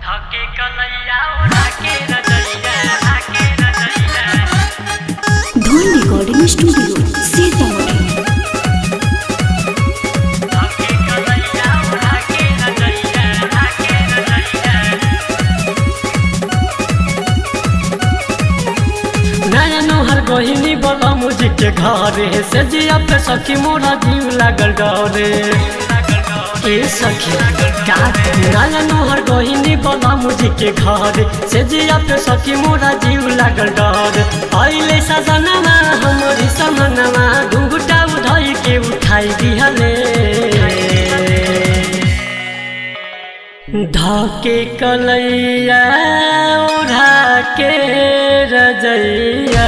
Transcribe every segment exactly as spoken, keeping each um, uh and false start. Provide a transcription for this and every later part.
धके कलैया उड़ा के रजैया आके रजैया धोन रिकॉर्डिंग स्टूडियो सीतामढ़ी। धके कलैया उड़ा के रजैया आके रजैया नया नोहर गोहिनी बोला मुझे के घर है से जिया पे सखी मोरा जीव लागल डरे ए सखी का नया नोहर गोहिनी बोला मुझे के घर से जिया पे सखी मोरा जीव लागल डर आइले सजनवा हमरी समनवा घुंघटा उधई के उठाई दिहले धके कलैया उड़ा के रजैया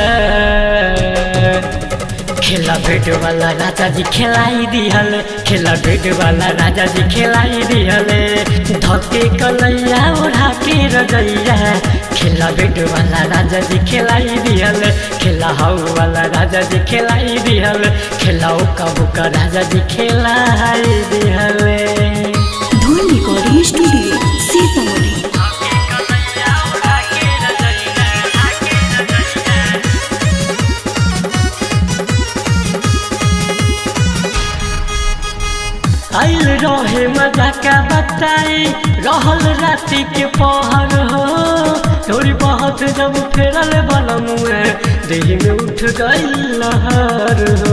खेला बेट वाला राजा जी खेलाई दिहल खेला बेट वाला राजा जी खेलाई दिहले धके कलैया उड़ा के रजैया खेला बेट वाला राजा जी खेलाई दिहल खेला हाउ वाला राजा जी खेलाई दिहल खेला ओका बुका राजा जी खेलाई दिहले धोन रिकॉर्डिंग स्टूडियो सीतामढ़ी। आइल रहे मजा का बताई रहल राति के पहर हो थोड़ी बहुत जब फेरल बलमुए देह में उठ गई लहर हो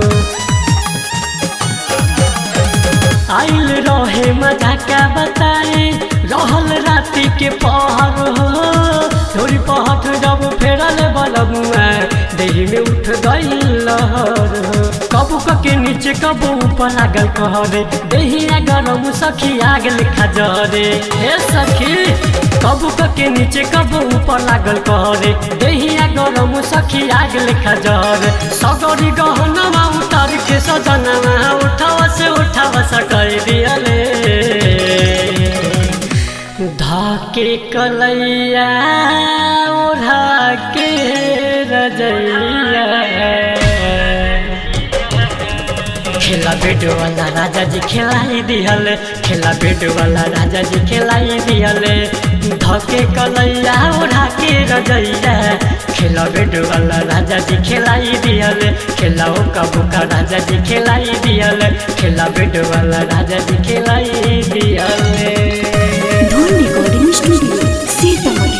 आइल रहे मजा का बताई रहल राति के पहर हो थोड़ी बहुत जब फेरल बलमुए देह में उठ गई लहर हो कबू के नीचे कबू ऊपर लागल कहरे देहिया गरम सखी आग लिखा जरे हे सखी कबू के नीचे कबू ऊपर लागल कहरे देहिया गरम सखी आग लिखा जरे सगरी गहनवा उतार के सजनवा उठावा से उठावा सकर दियले धके कलैया उड़ा के रजैया खेला बेट वाला राजा जी खेलाई दिहले खेला बेट वाला राजा जी खेलाई दिहले धके कलैया उड़ा के रजैया खेला बेट वाला राजा जी खेलाई दिहले खेला ओका बुका राजा जी खेलाई दिहले खेला बेट वाला राजा जी खेलाई दिहले धोन रिकॉर्डिंग स्टूडियो सीतामढ़ी।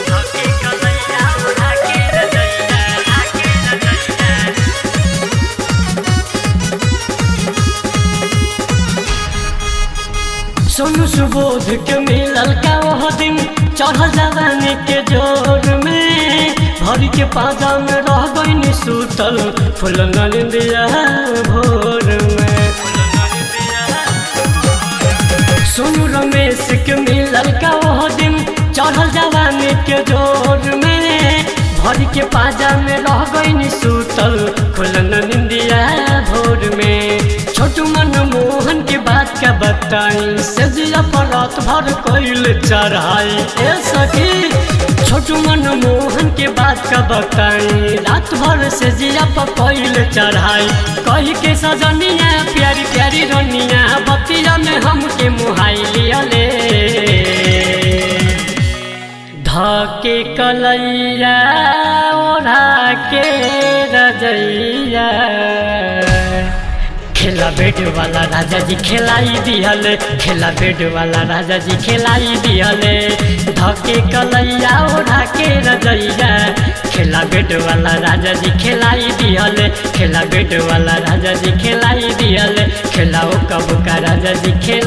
सोनू सुबोध के मिलल का वह दिन चढ़ल जवानी के जोर में भरी के पाजा में रह गई सुतल फूल नलिंदिया भोर में सोनू रमेश के मिलल का वह दिन चढ़ल जवानी के जोर में भरी के पाजा में रह गई सुतल फूल नलिंदिया भोर में छोटू मन मोहन के बात का बताई सजिया पर रात भर कोइल चढ़ाई ए सखी छोटू मन मोहन के बात का बताई रात भर सजिया पर कोइल चढ़ाई कही के सजनिया प्यारी प्यारी रनिया बतिया में हमके मुहाई लियले धके कलैया ओढ़ा के रजैया खेला बेट वाला राजा जी खेलाई दिहले खेला बेट वाला राजा जी खेलाई दिहले धके कलैया उड़ा के रजैया खेला बेट वाला राजा जी खेलाई दिहले खेला बेट वाला राजा जी खेलाई दिहले खेला ओका बुका राजा जी खेला